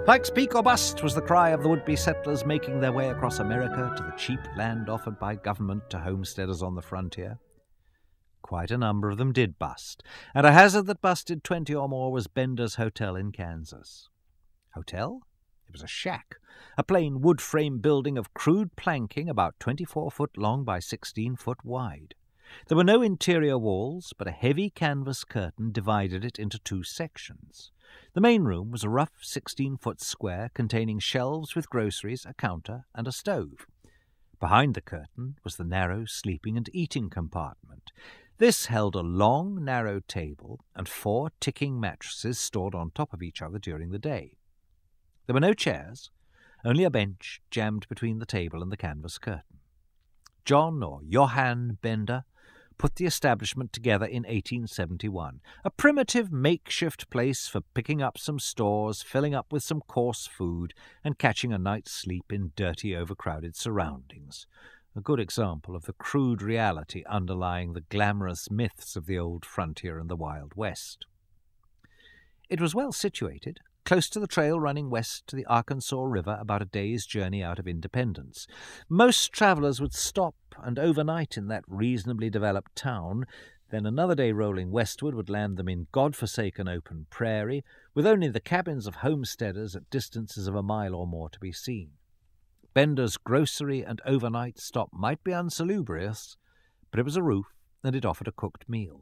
Pikes Peak or bust was the cry of the would-be settlers making their way across America to the cheap land offered by government to homesteaders on the frontier. Quite a number of them did bust, and a hazard that busted 20 or more was Bender's Hotel in Kansas. Hotel? It was a shack, a plain wood-frame building of crude planking about 24 foot long by 16 foot wide. There were no interior walls, but a heavy canvas curtain divided it into two sections. The main room was a rough 16-foot square containing shelves with groceries, a counter, and a stove. Behind the curtain was the narrow sleeping and eating compartment. This held a long, narrow table and 4 ticking mattresses stored on top of each other during the day. There were no chairs, only a bench jammed between the table and the canvas curtain. John, or Johann Bender, put the establishment together in 1871, a primitive makeshift place for picking up some stores, filling up with some coarse food, and catching a night's sleep in dirty, overcrowded surroundings. A good example of the crude reality underlying the glamorous myths of the old frontier and the Wild West. It was well situated, close to the trail running west to the Arkansas River, about a day's journey out of Independence. Most travellers would stop and overnight in that reasonably developed town, then another day rolling westward would land them in God-forsaken open prairie, with only the cabins of homesteaders at distances of a mile or more to be seen. Bender's grocery and overnight stop might be unsalubrious, but it was a roof, and it offered a cooked meal.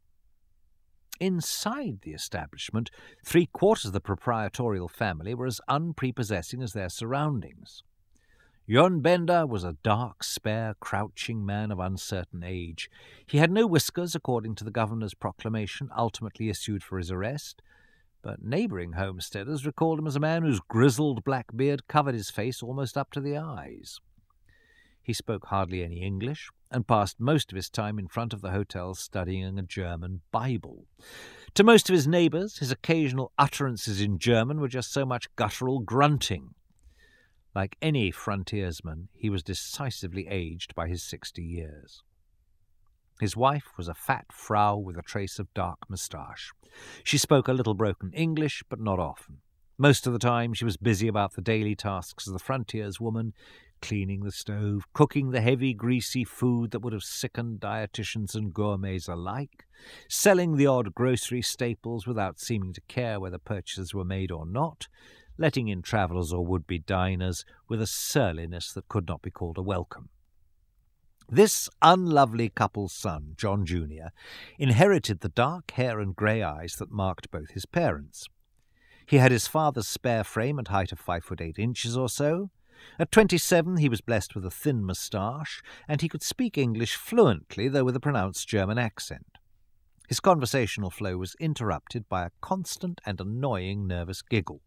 Inside the establishment, 3/4 of the proprietorial family were as unprepossessing as their surroundings. John Bender was a dark, spare, crouching man of uncertain age. He had no whiskers, according to the governor's proclamation ultimately issued for his arrest, but neighbouring homesteaders recalled him as a man whose grizzled black beard covered his face almost up to the eyes. He spoke hardly any English, and passed most of his time in front of the hotel studying a German Bible. To most of his neighbours, his occasional utterances in German were just so much guttural grunting. Like any frontiersman, he was decisively aged by his 60 years. His wife was a fat frau with a trace of dark moustache. She spoke a little broken English, but not often. Most of the time she was busy about the daily tasks of the frontierswoman, cleaning the stove, cooking the heavy, greasy food that would have sickened dietitians and gourmets alike, selling the odd grocery staples without seeming to care whether purchases were made or not, letting in travellers or would-be diners with a surliness that could not be called a welcome. This unlovely couple's son, John Jr., inherited the dark hair and grey eyes that marked both his parents. He had his father's spare frame and height of 5'8" or so. At 27 he was blessed with a thin moustache, and he could speak English fluently, though with a pronounced German accent. His conversational flow was interrupted by a constant and annoying nervous giggle.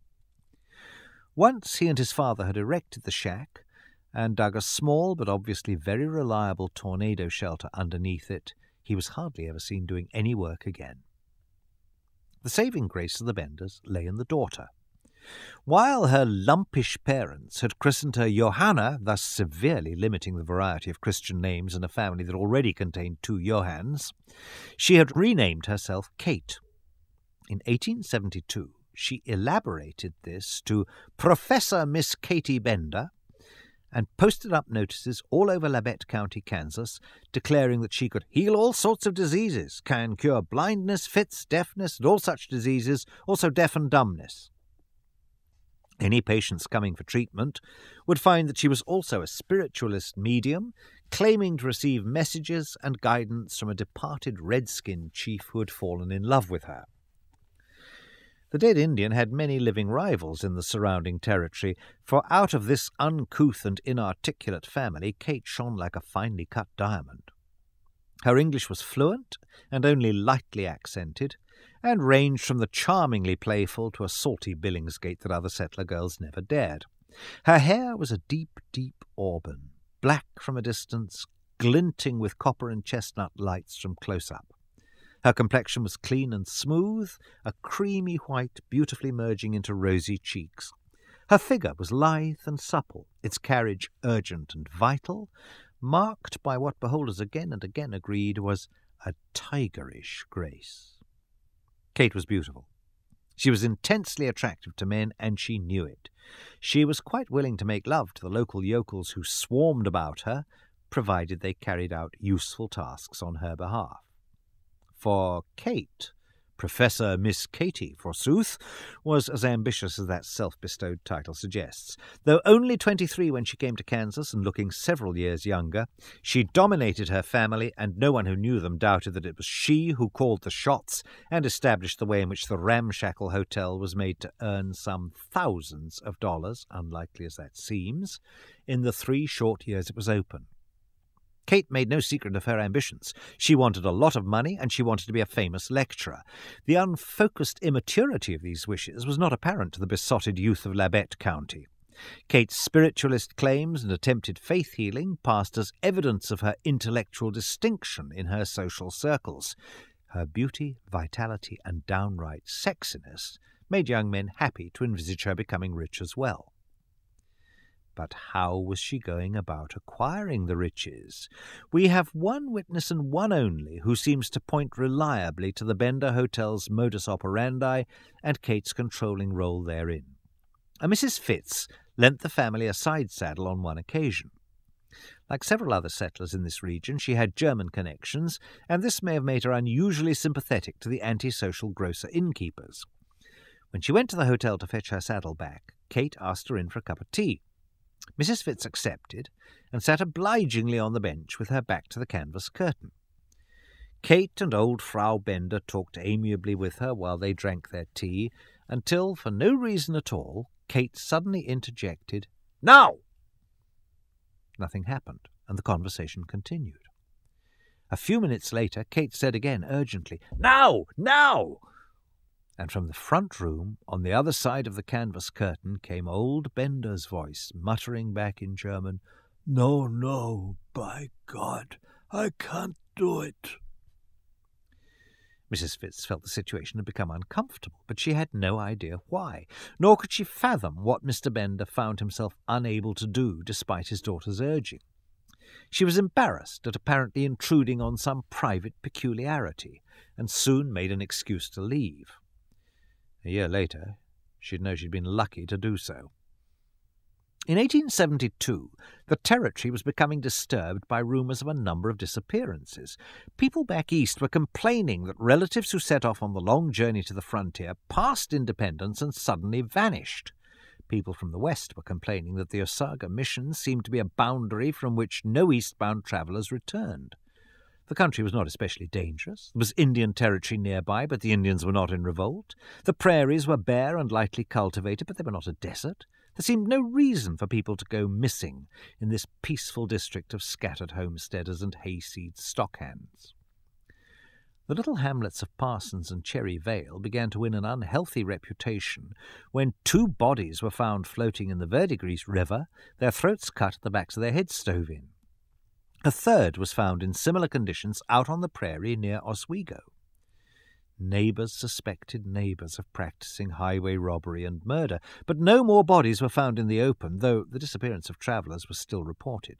Once he and his father had erected the shack, and dug a small but obviously very reliable tornado shelter underneath it, he was hardly ever seen doing any work again. The saving grace of the Benders lay in the daughter. While her lumpish parents had christened her Johanna, thus severely limiting the variety of Christian names in a family that already contained 2 Johanns, she had renamed herself Kate. In 1872, she elaborated this to Professor Miss Katie Bender, and posted up notices all over Labette County, Kansas, declaring that she could heal all sorts of diseases, can cure blindness, fits, deafness, and all such diseases, also deaf and dumbness. Any patients coming for treatment would find that she was also a spiritualist medium, claiming to receive messages and guidance from a departed redskin chief who had fallen in love with her. The dead Indian had many living rivals in the surrounding territory, for out of this uncouth and inarticulate family Kate shone like a finely cut diamond. Her English was fluent and only lightly accented, and ranged from the charmingly playful to a salty Billingsgate that other settler girls never dared. Her hair was a deep, deep auburn, black from a distance, glinting with copper and chestnut lights from close up. Her complexion was clean and smooth, a creamy white beautifully merging into rosy cheeks. Her figure was lithe and supple, its carriage urgent and vital, marked by what beholders again and again agreed was a tigerish grace. Kate was beautiful. She was intensely attractive to men, and she knew it. She was quite willing to make love to the local yokels who swarmed about her, provided they carried out useful tasks on her behalf. For Kate, Professor Miss Katy, forsooth, was as ambitious as that self-bestowed title suggests. Though only 23 when she came to Kansas and looking several years younger, she dominated her family, and no one who knew them doubted that it was she who called the shots and established the way in which the ramshackle hotel was made to earn some thousands of dollars, unlikely as that seems, in the 3 short years it was open. Kate made no secret of her ambitions. She wanted a lot of money, and she wanted to be a famous lecturer. The unfocused immaturity of these wishes was not apparent to the besotted youth of Labette County. Kate's spiritualist claims and attempted faith healing passed as evidence of her intellectual distinction in her social circles. Her beauty, vitality, and downright sexiness made young men happy to envisage her becoming rich as well. But how was she going about acquiring the riches? We have one witness and one only who seems to point reliably to the Bender Hotel's modus operandi and Kate's controlling role therein. A Mrs. Fitz lent the family a side saddle on one occasion. Like several other settlers in this region, she had German connections, and this may have made her unusually sympathetic to the antisocial grocer innkeepers. When she went to the hotel to fetch her saddle back, Kate asked her in for a cup of tea. Mrs. Fitz accepted, and sat obligingly on the bench with her back to the canvas curtain. Kate and old Frau Bender talked amiably with her while they drank their tea, until, for no reason at all, Kate suddenly interjected, "Now!" Nothing happened, and the conversation continued. A few minutes later, Kate said again urgently, "Now! Now!" And from the front room, on the other side of the canvas curtain, came old Bender's voice, muttering back in German, "No, no, by God, I can't do it." Mrs. Fitz felt the situation had become uncomfortable, but she had no idea why, nor could she fathom what Mr. Bender found himself unable to do despite his daughter's urging. She was embarrassed at apparently intruding on some private peculiarity, and soon made an excuse to leave. A year later, she'd know she'd been lucky to do so. In 1872, the territory was becoming disturbed by rumours of a number of disappearances. People back east were complaining that relatives who set off on the long journey to the frontier passed Independence and suddenly vanished. People from the west were complaining that the Osage Mission seemed to be a boundary from which no eastbound travellers returned. The country was not especially dangerous. There was Indian territory nearby, but the Indians were not in revolt. The prairies were bare and lightly cultivated, but they were not a desert. There seemed no reason for people to go missing in this peaceful district of scattered homesteaders and hayseed stockhands. The little hamlets of Parsons and Cherry Vale began to win an unhealthy reputation when 2 bodies were found floating in the Verdigris River, their throats cut, the backs of their heads stove in. A 3rd was found in similar conditions out on the prairie near Oswego. Neighbours suspected neighbours of practising highway robbery and murder, but no more bodies were found in the open, though the disappearance of travellers was still reported.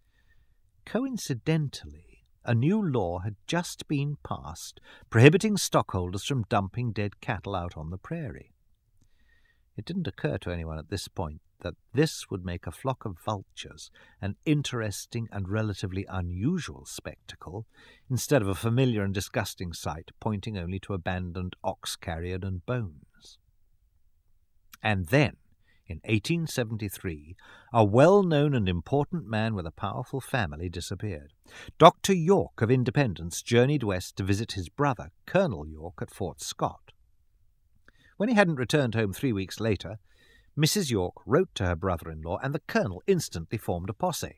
Coincidentally, a new law had just been passed prohibiting stockholders from dumping dead cattle out on the prairie. It didn't occur to anyone at this point that this would make a flock of vultures an interesting and relatively unusual spectacle, instead of a familiar and disgusting sight pointing only to abandoned ox-carrion and bones. And then, in 1873, a well-known and important man with a powerful family disappeared. Dr. York of Independence journeyed west to visit his brother, Colonel York, at Fort Scott. When he hadn't returned home 3 weeks later, Mrs. York wrote to her brother-in-law, and the colonel instantly formed a posse.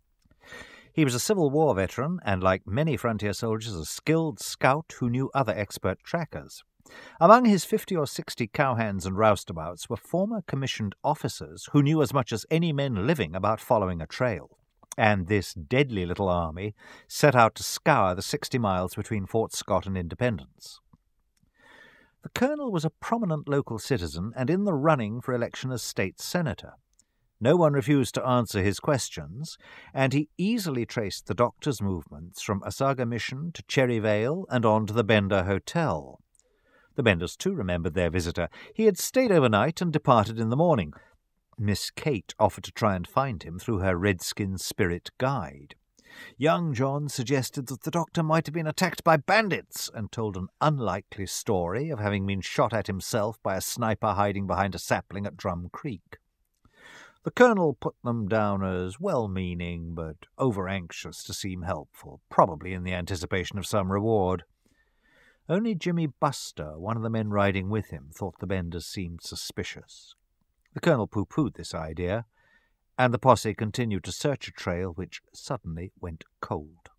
He was a Civil War veteran, and like many frontier soldiers, a skilled scout who knew other expert trackers. Among his 50 or 60 cowhands and roustabouts were former commissioned officers who knew as much as any men living about following a trail. And this deadly little army set out to scour the 60 miles between Fort Scott and Independence. The colonel was a prominent local citizen and in the running for election as state senator. No one refused to answer his questions, and he easily traced the doctor's movements from Osage Mission to Cherry Vale and on to the Bender Hotel. The Benders, too, remembered their visitor. He had stayed overnight and departed in the morning. Miss Kate offered to try and find him through her redskin spirit guide. Young John suggested that the doctor might have been attacked by bandits and told an unlikely story of having been shot at himself by a sniper hiding behind a sapling at Drum Creek. The colonel put them down as well-meaning but over-anxious to seem helpful, probably in the anticipation of some reward. Only Jimmy Buster, one of the men riding with him, thought the Benders seemed suspicious. The colonel pooh-poohed this idea, and the posse continued to search a trail which suddenly went cold.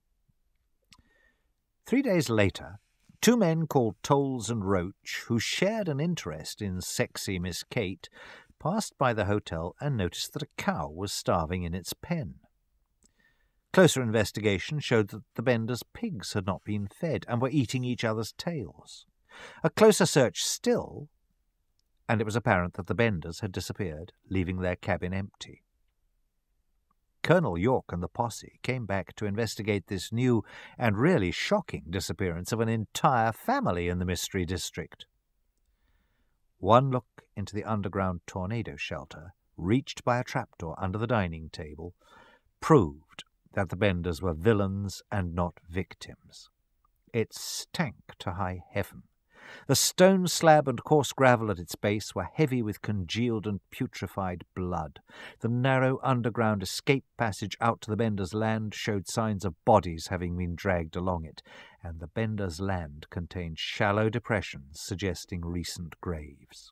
3 days later, 2 men called Tolles and Roach, who shared an interest in sexy Miss Kate, passed by the hotel and noticed that a cow was starving in its pen. Closer investigation showed that the Benders' pigs had not been fed and were eating each other's tails. A closer search still, and it was apparent that the Benders had disappeared, leaving their cabin empty. Colonel York and the posse came back to investigate this new and really shocking disappearance of an entire family in the Mystery District. One look into the underground tornado shelter, reached by a trapdoor under the dining table, proved that the Benders were villains and not victims. It stank to high heaven. The stone slab and coarse gravel at its base were heavy with congealed and putrefied blood. The narrow underground escape passage out to the Benders' land showed signs of bodies having been dragged along it, and the Benders' land contained shallow depressions suggesting recent graves.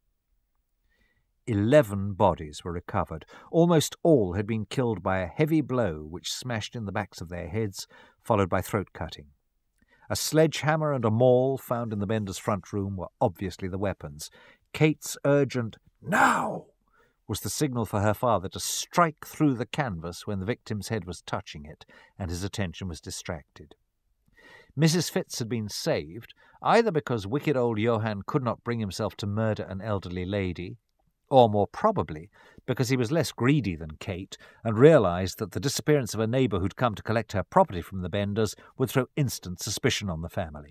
11 bodies were recovered. Almost all had been killed by a heavy blow which smashed in the backs of their heads, followed by throat cutting. A sledgehammer and a maul found in the Benders' front room were obviously the weapons. Kate's urgent "Now!" was the signal for her father to strike through the canvas when the victim's head was touching it, and his attention was distracted. Mrs. Fitz had been saved, either because wicked old Johann could not bring himself to murder an elderly lady, or more probably because he was less greedy than Kate and realized that the disappearance of a neighbor who'd come to collect her property from the Benders would throw instant suspicion on the family.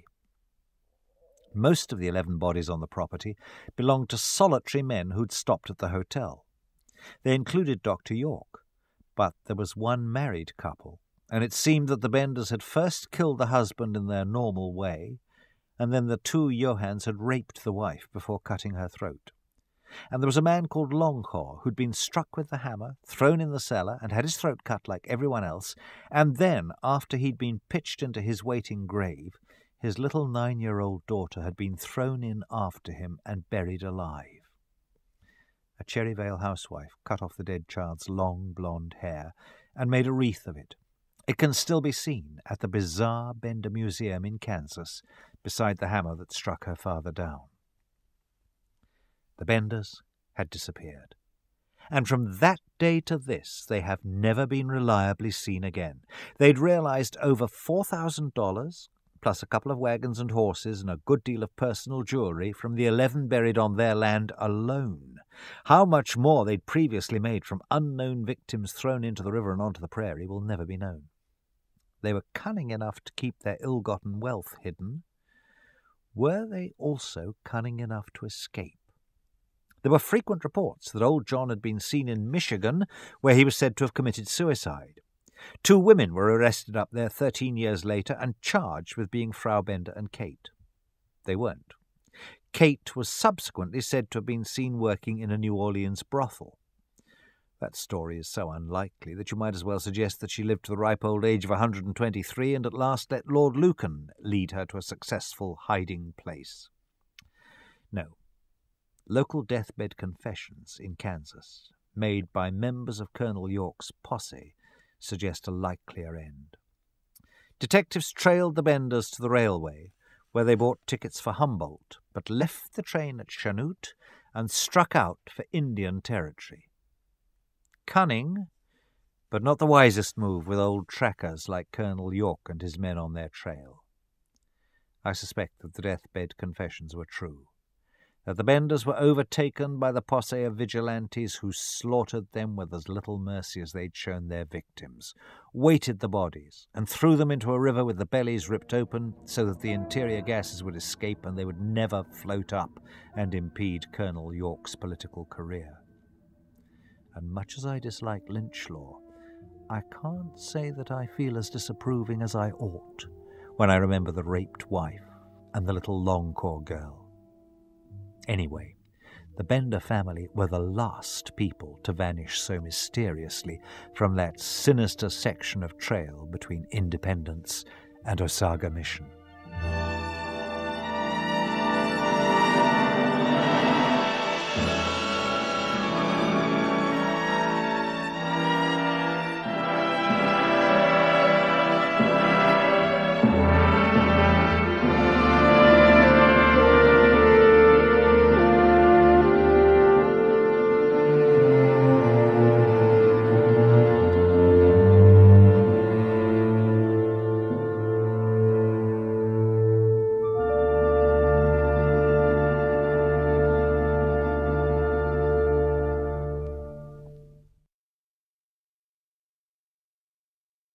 Most of the 11 bodies on the property belonged to solitary men who'd stopped at the hotel. They included Dr. York, but there was one married couple, and it seemed that the Benders had first killed the husband in their normal way, and then the 2 Johanns had raped the wife before cutting her throat. And there was a man called Longhaw who'd been struck with the hammer, thrown in the cellar, and had his throat cut like everyone else, and then, after he'd been pitched into his waiting grave, his little 9-year-old daughter had been thrown in after him and buried alive. A Cherryvale housewife cut off the dead child's long blonde hair and made a wreath of it. It can still be seen at the bizarre Bender Museum in Kansas, beside the hammer that struck her father down. The Benders had disappeared, and from that day to this they have never been reliably seen again. They'd realized over $4,000, plus a couple of wagons and horses and a good deal of personal jewelry from the 11 buried on their land alone. How much more they'd previously made from unknown victims thrown into the river and onto the prairie will never be known. They were cunning enough to keep their ill-gotten wealth hidden. Were they also cunning enough to escape? There were frequent reports that old John had been seen in Michigan, where he was said to have committed suicide. 2 women were arrested up there 13 years later and charged with being Frau Bender and Kate. They weren't. Kate was subsequently said to have been seen working in a New Orleans brothel. That story is so unlikely that you might as well suggest that she lived to the ripe old age of 123 and at last let Lord Lucan lead her to a successful hiding place. No. Local deathbed confessions in Kansas, made by members of Colonel York's posse, suggest a likelier end. Detectives trailed the Benders to the railway, where they bought tickets for Humboldt, but left the train at Chanute and struck out for Indian Territory. Cunning, but not the wisest move with old trackers like Colonel York and his men on their trail. I suspect that the deathbed confessions were true, that the Benders were overtaken by the posse of vigilantes who slaughtered them with as little mercy as they'd shown their victims, weighted the bodies, and threw them into a river with the bellies ripped open so that the interior gases would escape and they would never float up and impede Colonel York's political career. And much as I dislike lynch law, I can't say that I feel as disapproving as I ought when I remember the raped wife and the little Longcore girl. Anyway, the Bender family were the last people to vanish so mysteriously from that sinister section of trail between Independence and Osage Mission.